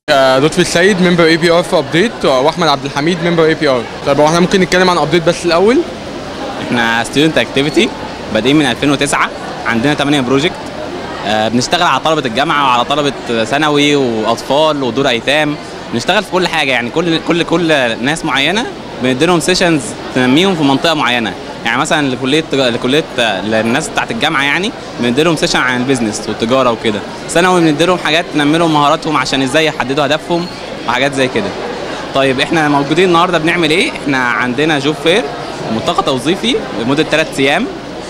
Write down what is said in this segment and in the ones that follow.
لطفي السيد ممبر اي بي ار في ابديت، واحمد عبد الحميد ممبر اي بي ار. طيب هو احنا ممكن نتكلم عن ابديت بس الاول. احنا ستودنت اكتيفيتي بادئين من 2009، عندنا 8 بروجكت. بنشتغل على طلبه الجامعه وعلى طلبه ثانوي واطفال ودور ايتام. بنشتغل في كل حاجه، يعني كل ناس معينه بنديلهم سيشنز تنميهم في منطقه معينه. يعني مثلا لكليه للناس بتاعت الجامعه يعني بنديلهم سيشن عن البيزنس والتجاره وكده. ثانوي بنديلهم حاجات تنمي لهم مهاراتهم عشان ازاي يحددوا هدفهم وحاجات زي كده. طيب احنا موجودين النهارده بنعمل ايه؟ احنا عندنا جوب فير ملتقى توظيفي لمده 3 ايام.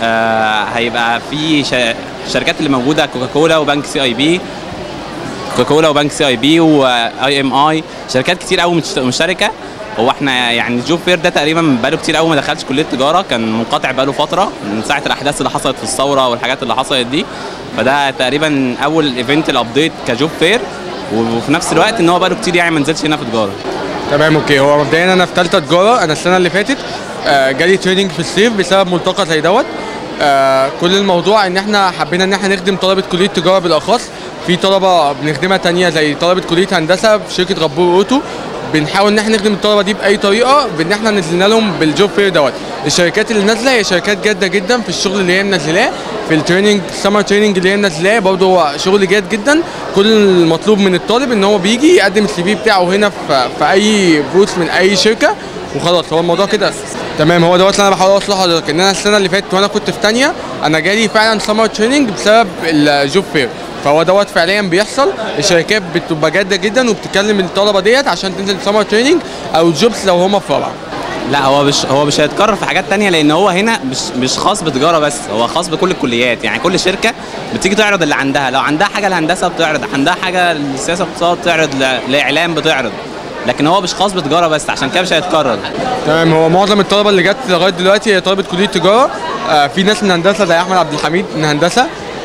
هيبقى في الشركات اللي موجوده كوكاكولا وبنك سي اي بي، كوكاكولا وبنك سي اي بي واي ام اي، شركات كتير قوي مشتركه. هو احنا يعني الجوب فير ده تقريبا بقاله كتير قوي ما دخلش كليه تجاره، كان منقطع بقاله فتره من ساعه الاحداث اللي حصلت في الثوره والحاجات اللي حصلت دي. فده تقريبا اول ايفنت الابديت كجوب فير، وفي نفس الوقت ان هو بقاله كتير يعني ما نزلش هنا في تجاره. تمام اوكي. هو مبدئيا انا في ثالثه تجاره، انا السنه اللي فاتت جالي تريننج في الصيف بسبب ملتقى زي دوت. كل الموضوع ان احنا حبينا ان احنا نخدم طلبه كليه تجاره بالاخص. في طلبه بنخدمها تانية زي طلبه كليه هندسه في شركه غبور اوتو، بنحاول ان احنا نخدم الطلبه دي باي طريقه بان احنا نزلنا لهم بالجوب فير دوت. الشركات اللي نازله هي شركات جاده جدا في الشغل اللي هي منزلاه، في التريننج السمر تريننج اللي هي منزلاه برضه هو شغل جاد جدا. كل المطلوب من الطالب ان هو بيجي يقدم السي في بتاعه هنا في اي بوث من اي شركه وخلاص، هو الموضوع كده. تمام، هو دوت اللي انا بحاول اوصله لحضرتك، ان انا السنه اللي فاتت وانا كنت في ثانيه انا جالي فعلا سمر تريننج بسبب الجوب فير. فهو دوت فعليا بيحصل، الشركات بتبقى جاده جدا وبتكلم الطلبه ديت عشان تنزل سمر تريننج او جوبس لو هم في رابعه. لا هو مش هيتكرر في حاجات تانية، لان هو هنا مش خاص بتجاره بس، هو خاص بكل الكليات. يعني كل شركه بتيجي تعرض اللي عندها، لو عندها حاجه الهندسه بتعرض، عندها حاجه السياسه والاقتصاد بتعرض، الاعلام بتعرض، لكن هو مش خاص بتجاره بس، عشان كده مش هيتكرر. تمام، هو معظم الطلبه اللي جت لغايه دلوقتي هي طلبه كليه تجاره. في ناس من هندسه زي احمد عبد الحميد من هندسه،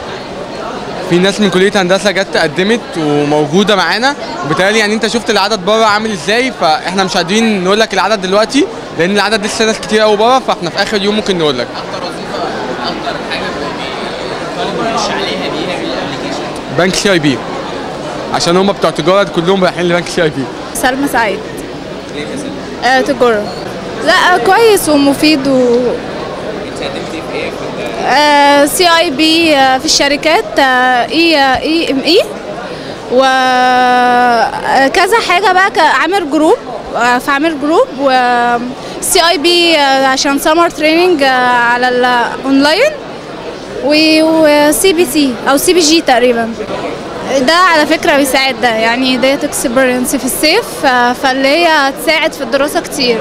في ناس من كليه هندسه جت قدمت وموجوده معانا. وبالتالي يعني انت شفت العدد بره عامل ازاي، فاحنا مش قادرين نقول لك العدد دلوقتي لان العدد لسه ناس كتير قوي بره، فاحنا في اخر يوم ممكن نقول لك. اكتر وظيفه اكتر حاجه الطالب بيخش عليها بيها بالابلكيشن بنك سي اي بي، عشان هم بتوع تجاره كلهم رايحين لبنك سي اي بي. سلمى سعيد. تجاره. لا كويس ومفيد سي اي بي في الشركات، اي ام اي وكذا حاجه بقى، عامر جروب في عامر جروب، وسي اي بي عشان سمر تريننج على الاونلاين، وسي بي سي او سي بي جي تقريبا. ده على فكره بيساعد، ده يعني ديت اكسبيرينس في الصيف، فاللي هي هتساعد في الدراسه كتير.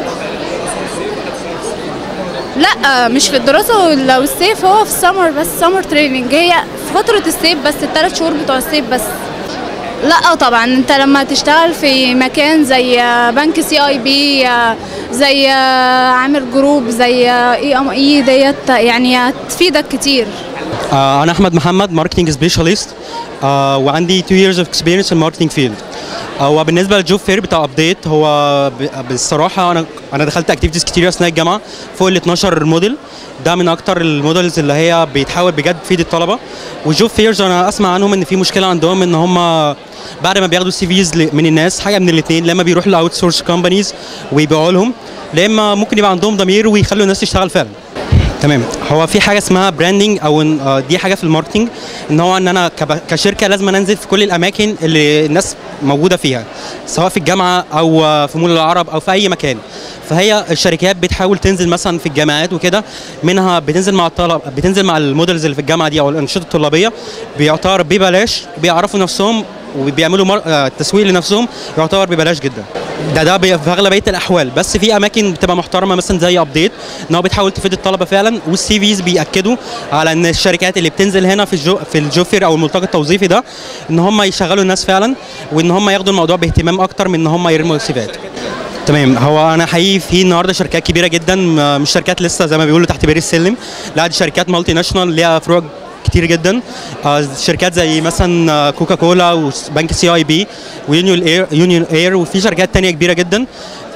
لا مش في الدراسه، لو الصيف هو في السمر بس، سمر تريننج هي في فتره الصيف بس، ال3 شهور بتوع الصيف بس. لا طبعا انت لما تشتغل في مكان زي بنك سي اي بي، زي عامر جروب، زي اي ام اي ديت، يعني هتفيدك كتير. انا احمد محمد ماركتنج سبيشاليست، وعندي 2 years of experience في الماركتنج فيلد. هو بالنسبه للجوب فير بتاع ابديت، هو بالصراحه انا دخلت اكتيفيتيز كتير اثناء الجامعه فوق ال 12 موديل. ده من اكتر الموديلز اللي هي بتحاول بجد تفيد الطلبه. والجوب فيرز انا اسمع عنهم ان في مشكله عندهم، ان هم بعد ما بياخدوا السي فيز من الناس حاجه من الاثنين، لما بيروحوا لاوت سورس كومبانيز ويبيعوا لهم، لما ممكن يبقى عندهم ضمير ويخلوا الناس تشتغل فعلا. تمام، هو في حاجه اسمها براندنج، او دي حاجه في الماركتنج، ان هو ان انا كشركه لازم انزل في كل الاماكن اللي الناس موجوده فيها، سواء في الجامعه او في مول العرب او في اي مكان. فهي الشركات بتحاول تنزل مثلا في الجامعات وكده، منها بتنزل مع الطلب، بتنزل مع المودلز اللي في الجامعه دي او الانشطه الطلابيه، بيعتبر ببلاش، بيعرفوا نفسهم وبيعملوا تسويق لنفسهم، يعتبر ببلاش جدا. ده في اغلبيه الاحوال، بس في اماكن بتبقى محترمه مثلا زي ابديت، ان هو بتحاول تفيد الطلبه فعلا، والسي فيز بياكدوا على ان الشركات اللي بتنزل هنا في الجوب فير او الملتقى التوظيفي ده، ان هم يشغلوا الناس فعلا، وان هم ياخدوا الموضوع باهتمام اكتر من ان هم يرموا السيفات. تمام، هو انا حقيقي في النهارده شركات كبيره جدا، مش شركات لسه زي ما بيقولوا تحت بير السلم، لا دي شركات مالتي ناشونال ليها فروع كتير جدا. شركات زي مثلا كوكا كولا وبنك سي اي بي ويونيون اير، وفي شركات تانية كبيره جدا.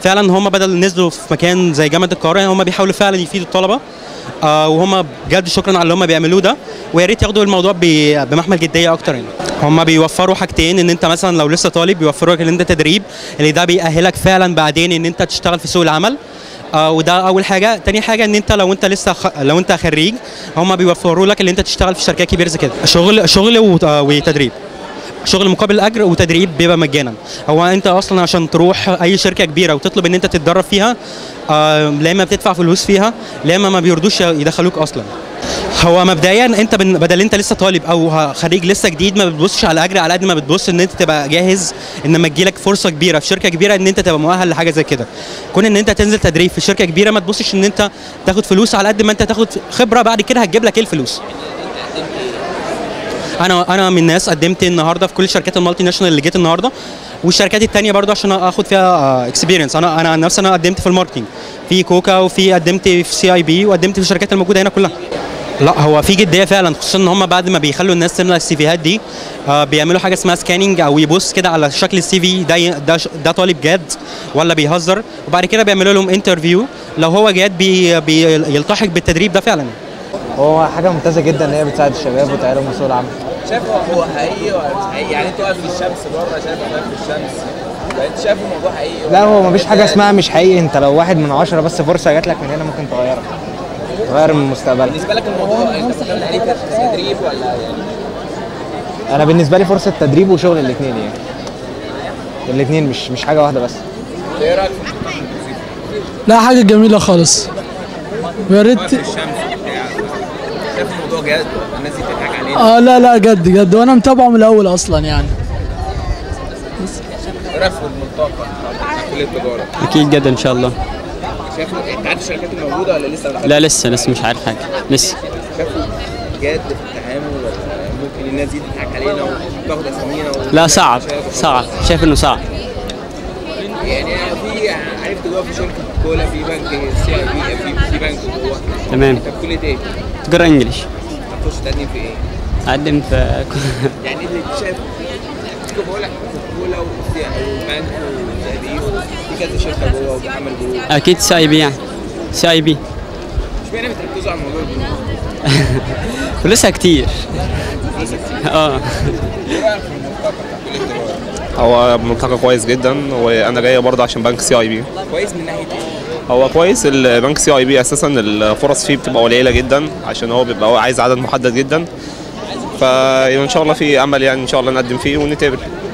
فعلا هم بدل نزلوا في مكان زي جامعه القاهره هم بيحاولوا فعلا يفيدوا الطلبه، وهم بجد شكرا على اللي هم بيعملوه ده، ويا ريت ياخدوا الموضوع بمحمل جديه اكتر يعني. هم بيوفروا حاجتين، ان انت مثلا لو لسه طالب بيوفروا لك ان انت تدريب اللي ده بيأهلك فعلا بعدين ان انت تشتغل في سوق العمل، وده اول حاجه. تاني حاجه ان انت لو انت لسه لو انت خريج هم بيوفروا لك ان انت تشتغل في شركات كبيره زي كده، شغل وتدريب، شغل مقابل اجر وتدريب بيبقى مجانا. هو انت اصلا عشان تروح اي شركه كبيره وتطلب ان انت تتدرب فيها لا اما بتدفع فلوس فيها لا اما ما بيردوش يدخلوك اصلا. هو مبدئيا انت بدل انت لسه طالب او خريج لسه جديد ما بتبصش على اجر على قد ما بتبص ان انت تبقى جاهز ان لما تجيلك فرصه كبيره في شركه كبيره ان انت تبقى مؤهل لحاجه زي كده. كون ان انت تنزل تدريب في شركه كبيره ما تبصش ان انت تاخد فلوس على قد ما انت تاخد خبره بعد كده هتجيب لك ايه الفلوس. انا من الناس قدمت النهارده في كل الشركات المالتي ناشونال اللي جيت النهارده، والشركات الثانيه برضه عشان اخد فيها اكسبيرينس. انا عن نفسي انا قدمت في الماركتنج في كوكا وفي قدمت في CIB وقدمت في الشركات الموجوده هنا كلها. لا هو في جديه فعلا، خصوصا ان هم بعد ما بيخلوا الناس تملى السيفيهات دي بيعملوا حاجه اسمها سكاننج او يبص كده على شكل السي في ده طالب جاد ولا بيهزر، وبعد كده بيعملوا لهم انترفيو لو هو جاد بيلتحق بالتدريب ده فعلا. هو حاجه ممتازه جدا ان هي بتساعد الشباب وتعلمهم سوق العمل. شايف هو حقيقي ولا مش حقيقي؟ يعني انت واقف في الشمس بره شايف واقف في الشمس، انت شايف الموضوع حقيقي؟ لا هو مفيش حاجه اسمها مش حقيقي، انت لو 1 من 10 بس فرصه جات لك من هنا ممكن تغير من مستقبلك. بالنسبه لك الموضوع انت بتعمل عليه تدريب ولا يعني؟ انا بالنسبه لي فرصه تدريب وشغل الاثنين يعني. الاثنين مش حاجه واحده بس. ايه رايك في لا حاجه جميله خالص، ويا ريت الشمس وبتاع؟ شايف الموضوع جد الناس دي بتضحك علينا؟ لا جد وانا متابعه من الاول اصلا يعني. ايه رايك في الملتقى بتاع كليه التجاره؟ اكيد جدا ان شاء الله. شايف انت عارف الشركات الموجوده ولا لسه؟ لا لسه مش عارف حاجه لسه. شايفوا جد في التعامل ولا ممكن الناس دي تضحك علينا وتاخد اسامينا لا صعب شايف انه صعب. يعني في عرفت جوه في شركه كولا في بنك CIB في بنك جوه. تمام. انت في كليه ايه؟ تجاره انجلش. هتخش تقدم في ايه؟ اقدم في يعني اللي شايف بقول لك كولا وبنك وCIB في كذا شركه جوه وبتعمل جوه. اكيد CIB يعني CIB. اشمعنى بتركزوا على الموضوع ده؟ فلوسها كتير. ايه رايك في الملتقى بتاع كليه التجاره؟ هو ملتقى كويس جدا، وانا جاي برضه عشان بنك CIB. كويس من ناحيه ايه؟ هو كويس البنك CIB اساسا الفرص فيه بتبقى قليله جدا عشان هو بيبقى عايز عدد محدد جدا، فان شاء الله في امل يعني ان شاء الله نقدم فيه ونتقبل.